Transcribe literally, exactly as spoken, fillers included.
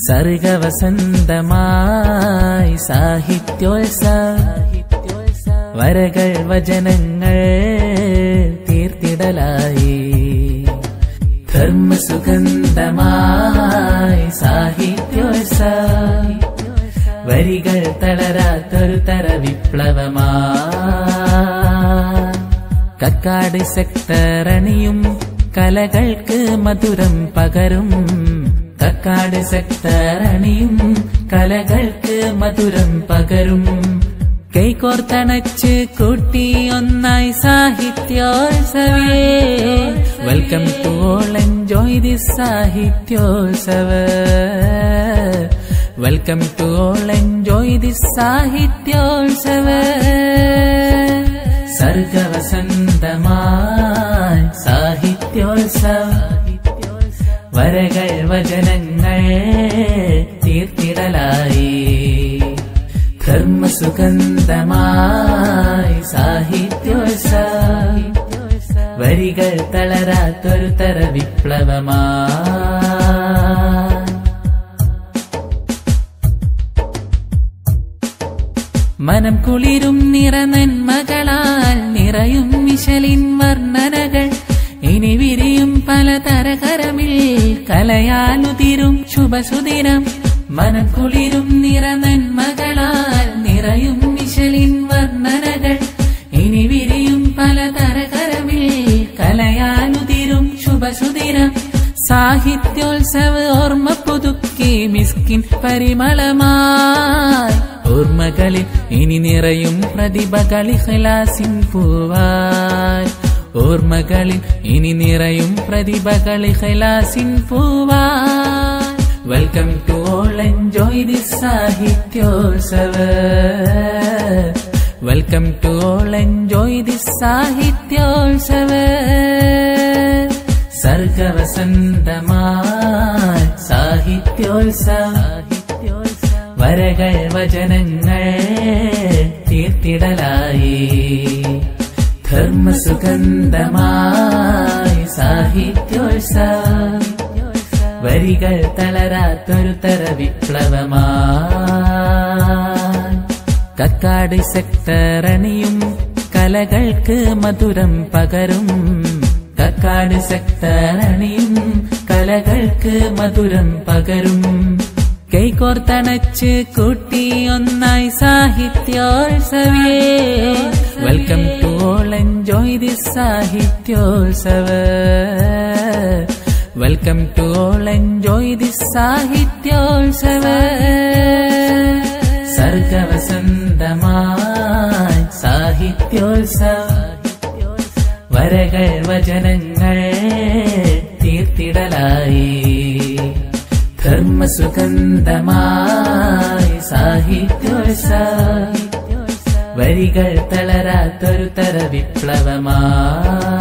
സർഗവസന്തമായി സാഹിത്യോത്സവം വരകൾ വചനങ്ങൾ തീർത്തിടലായി ധർമ്മസുഗന്ധമായി സാഹിത്യോത്സവം വരികൾ തളരാത്തൊരു തര വിപ്ലവമാ കക്കാട് സെക്ടറണിയും കലകൾക്ക് മധുരം പകരും കക്കാട് സെക്ടറണിയും കലകൾക്ക് മധുരം പകരും കൈകോർത്തണച്ച് കൂട്ടി ഒന്നായി സാഹിത്യോത്സവേ welcome to all enjoy this സാഹിത്യോത്സവ welcome to all enjoy this സാഹിത്യോത്സവ സർഗവസന്തമായി സാഹിത്യോത്സവം വരകൾ വചനങ്ങൾ തീർത്തിടലായി ധർമ്മസുഗന്ധമായി സാഹിത്യോത്സവം വരികൾ തളരാത്തൊരു തര വിപ്ലവമാ മനം കുളിരും നിറനന്മകളാൽ നിറയും മിശലിൻ വർണ്ണനകൾ ഇനി വിരിയും പലതരകരമിൽ കലയാലുതിരും ശുഭസുദിനം മനം കുളിരും നിറനന്മകളാൽ നിറയും മിശലിൻ വർണ്ണനകൾ ഇനി വിരിയും പലതരകരമിൽ കലയാലുതിരും ശുഭസുദിനം സാഹിത്യോത്സവ ഓർമ്മ പുതുക്കി മിസ്കിൻ പരിമളമായി ഓർമ്മകളിൽ ഇനി നിറയും പ്രതിഭകളി ഖലാസിൻ പൂവായി ഓർമ്മകളിൽ ഇനി നിറയും പ്രതിഭകളി ഖലാസിൻ പൂവായി welcome to all enjoy this സാഹിത്യോത്സവ welcome to all enjoy this സാഹിത്യോത്സവ സർഗവസന്തമായി സാഹിത്യോത്സവം വരകൾ വചനങ്ങൾ തീർത്തിടലായി ധർമ്മസുഗന്ധമായി സാഹിത്യോത്സവം വരികൾ തളരാത്തൊരു തര വിപ്ലവമാ കക്കാട് സെക്ടറണിയും കലകൾക്ക് മധുരം പകരും കക്കാട് സെക്ടറണിയും കലകൾക്ക് മധുരം പകരും കൈകോർത്തണച്ച് കൂട്ടി ഒന്നായി സാഹിത്യോത്സവേ welcome to all enjoy this സാഹിത്യോത്സവ welcome to all enjoy this സാഹിത്യോത്സവ സർഗവസന്തമായി സാഹിത്യോത്സവം വരകൾ വചനങ്ങൾ തീർത്തിടലായി ധർമ്മസുഗന്ധമായി സാഹിത്യോത്സവം വരികൾ തളരാത്തൊരു തര വിപ്ലവമാ